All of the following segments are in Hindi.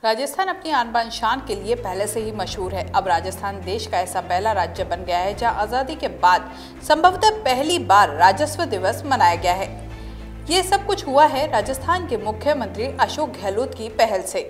राजस्थान अपनी आन बान शान के लिए पहले से ही मशहूर है। अब राजस्थान देश का ऐसा पहला राज्य बन गया है जहां आजादी के बाद संभवतः पहली बार राजस्व दिवस मनाया गया है। ये सब कुछ हुआ है राजस्थान के मुख्यमंत्री अशोक गहलोत की पहल से।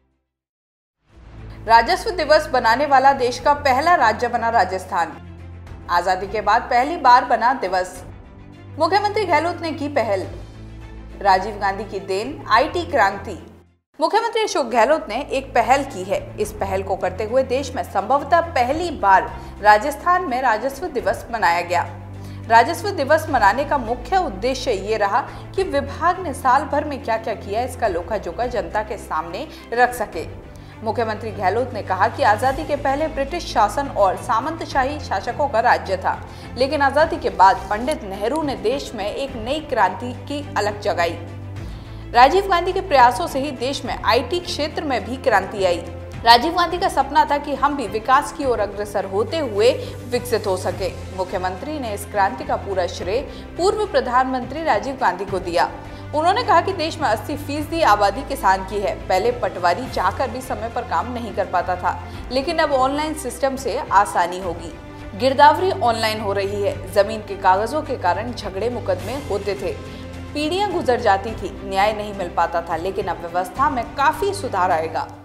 राजस्व दिवस बनाने वाला देश का पहला राज्य बना राजस्थान। आजादी के बाद पहली बार बना दिवस। मुख्यमंत्री गहलोत ने की पहल। राजीव गांधी की देन आईटी क्रांति। मुख्यमंत्री अशोक गहलोत ने एक पहल की है। इस पहल को करते हुए देश में संभवतः पहली बार राजस्थान में राजस्व दिवस मनाया गया। राजस्व दिवस मनाने का मुख्य उद्देश्य ये रहा कि विभाग ने साल भर में क्या क्या किया इसका लोखा जोखा जनता के सामने रख सके। मुख्यमंत्री गहलोत ने कहा कि आजादी के पहले ब्रिटिश शासन और सामंतशाही शासकों का राज्य था, लेकिन आजादी के बाद पंडित नेहरू ने देश में एक नई क्रांति की अलख जगाई। राजीव गांधी के प्रयासों से ही देश में आईटी क्षेत्र में भी क्रांति आई। राजीव गांधी का सपना था कि हम भी विकास की ओर अग्रसर होते हुए विकसित हो सके। मुख्यमंत्री ने इस क्रांति का पूरा श्रेय पूर्व प्रधानमंत्री राजीव गांधी को दिया। उन्होंने कहा कि देश में 80% आबादी किसान की है। पहले पटवारी चाहकर भी समय पर काम नहीं कर पाता था, लेकिन अब ऑनलाइन सिस्टम से आसानी होगी। गिरदावरी ऑनलाइन हो रही है। जमीन के कागजों के कारण झगड़े मुकदमे होते थे, पीढ़ियां गुजर जाती थी, न्याय नहीं मिल पाता था, लेकिन अब व्यवस्था में काफी सुधार आएगा।